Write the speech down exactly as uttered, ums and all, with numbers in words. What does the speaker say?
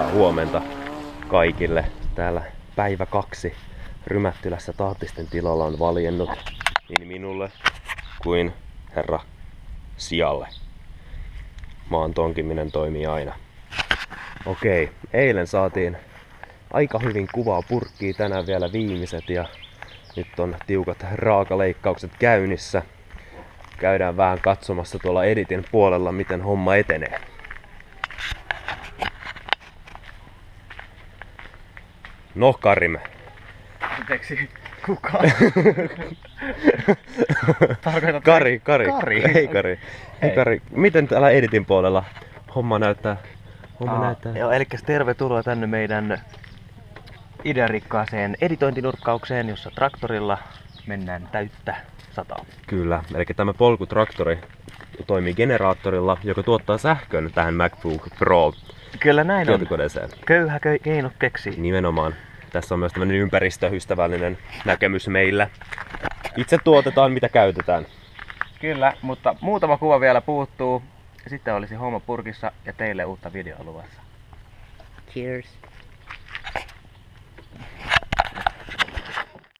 hyvää huomenta kaikille. Täällä päivä kaksi Rymättylässä Tahtisten tilalla on valjennut niin minulle kuin herra Sialle. Maan tonkiminen toimii aina. Okei, eilen saatiin aika hyvin kuvaa purkkiin, tänään vielä viimeiset ja nyt on tiukat raakaleikkaukset käynnissä. Käydään vähän katsomassa tuolla editin puolella, miten homma etenee. No Karim. Anteeksi, kuka? Tarkoitat Kari, Kari. Kari. Hei Kari. Hei Kari. Miten täällä editin puolella homma näyttää? Homma Aa, näyttää. Joo, eli tervetuloa tänne meidän idearikkaaseen editointinurkkaukseen, jossa traktorilla mennään täyttä sataa. Kyllä, eli tämä polkutraktori toimii generaattorilla, joka tuottaa sähkön tähän MacBook Pro Kyllä näin on. tietokoneeseen. Köyhä keino keksi. Nimenomaan. Tässä on myös tämmöinen ympäristöystävällinen näkemys meillä. Itse tuotetaan mitä käytetään. Kyllä, mutta muutama kuva vielä puuttuu. Sitten olisi homma purkissa ja teille uutta videoa luvassa. Cheers!